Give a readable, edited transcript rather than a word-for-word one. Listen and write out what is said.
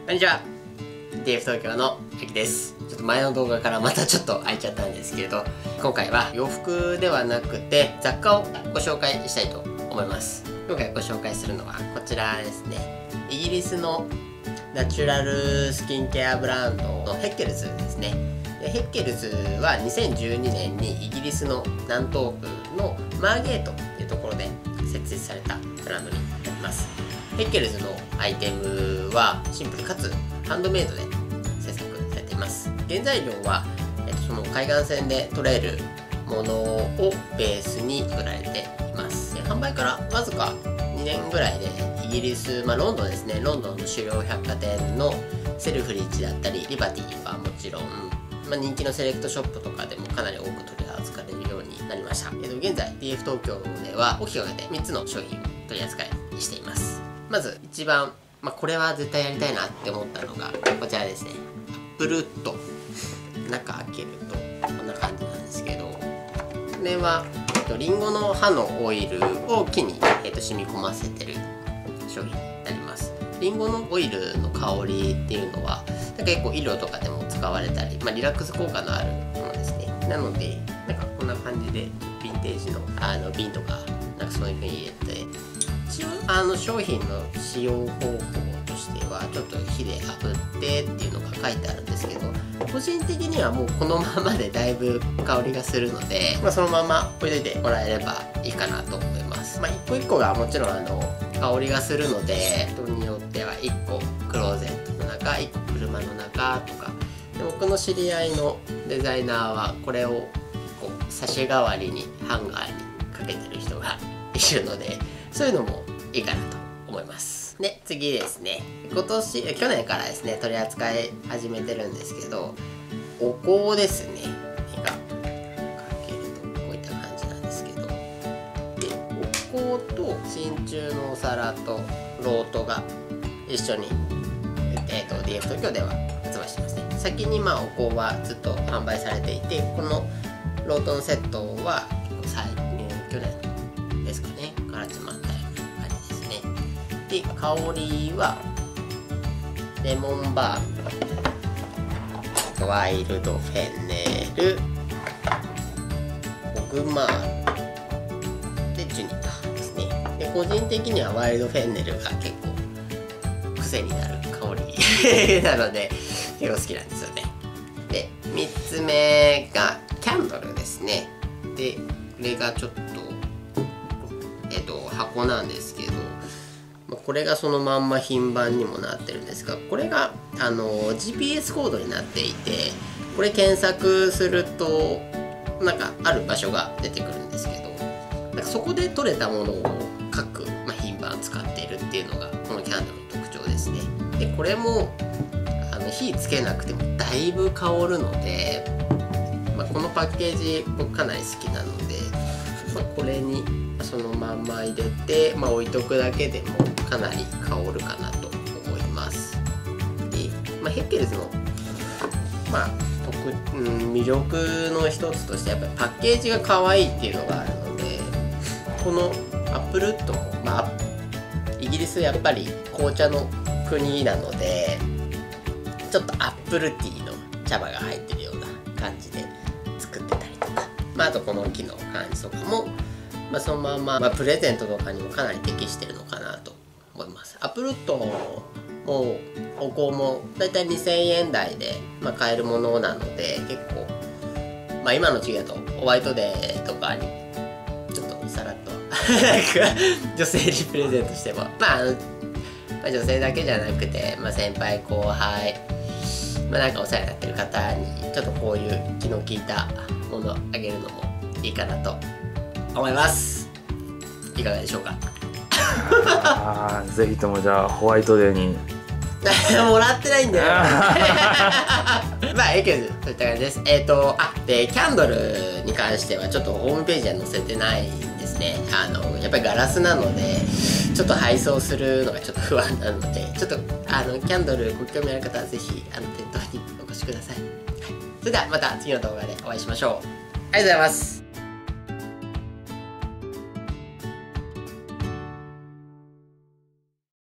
こんにちは。DF 東京のあきです。ちょっと前の動画からまたちょっと空いちゃったんですけれど、今回は洋服ではなくて雑貨をご紹介したいと思います。今回ご紹介するのはこちらですね。イギリスのナチュラルスキンケアブランドのヘッケルズですね。でヘッケルズは2012年にイギリスの南東部のマーゲートっていうところで設立されたブランドになります。ヘッケルズのアイテムはシンプルかつハンドメイドで制作されています。原材料は、その海岸線で取れるものをベースに作られています。販売からわずか2年ぐらいでイギリス、ロンドンですね、ロンドンの主要百貨店のセルフリッジだったりリバティはもちろん、人気のセレクトショップとかでもかなり多く取り扱われるようになりました。現在 DF 東京では大きく分けて3つの商品を取り扱いしています。まず一番、これは絶対やりたいなって思ったのがこちらですね。アップルウッド、中開けるとこんな感じなんですけど、これはリンゴの葉のオイルを木に、染み込ませてる商品になります。リンゴのオイルの香りっていうのは結構医療とかでも使われたり、リラックス効果のあるものですね。なのでこんな感じでヴィンテージの瓶とかそういう風に入れて、一応商品の使用方法としてはちょっと火で炙ってっていうのが書いてあるんですけど、個人的にはもうこのままでだいぶ香りがするので、そのまま置いといてもらえればいいかなと思います。一個一個がもちろん香りがするので、人によっては1個クローゼットの中、1個車の中とかで、僕の知り合いのデザイナーはこれをこうサシ代わりにハンガーにかけてる人がいるので、そういうのもいいかなと思います。で、次ですね。去年からですね、取り扱い始めてるんですけど、お香ですね。かけるとこういった感じなんですけど、で、お香と真鍮のお皿とロートが一緒に、DF 東京では発売してますね。先にお香はずっと販売されていて、このロートのセットは去年ですかねから始まったような感じですね。で、香りはレモンバーム、ワイルドフェンネル、オグマールでジュニパーですね。で、個人的にはワイルドフェンネルが結構癖になる香りなので結構好きなんですよね。で、3つ目がキャンドルですね。で、これがちょっと箱なんですけど、これがそのまんま品番にもなってるんですが、これがGPS コードになっていて、これ検索するとある場所が出てくるんですけど、そこで取れたものを各、品番使っているっていうのがこのキャンドルの特徴ですね。で、これも火つけなくてもだいぶ香るので、このパッケージ僕かなり好きなので、これにそのまんま入れて、置いとくだけでもかなり香るかなと思います。で、ヘッケルズの魅力の一つとしてやっぱりパッケージが可愛いっていうのがあるので、このアップルウッドも、イギリスやっぱり紅茶の国なので、ちょっとアップルティーの茶葉が入ってるような感じで作ってたりとか、あとこの木の感じとかも、そのまま、プレゼントとかにもかなり適してるのかなと思います。アップルウッドもお香もだいたい2000円台で、買えるものなので、結構、今の時期だとホワイトデーとかにちょっとさらっと女性にプレゼントしても、女性だけじゃなくて、先輩後輩、お世話になってる方にちょっとこういう気の利いたものをあげるのもいいかなと思います。いかがでしょうか。 ぜひともじゃあホワイトデーにもらってないんだよけどそういった感じです。でキャンドルに関してはちょっとホームページは載せてないんですね。やっぱりガラスなのでちょっと配送するのがちょっと不安なので、ちょっとキャンドルご興味ある方はぜひ店頭にお越しください。それではまた次の動画でお会いしましょう。ありがとうございます。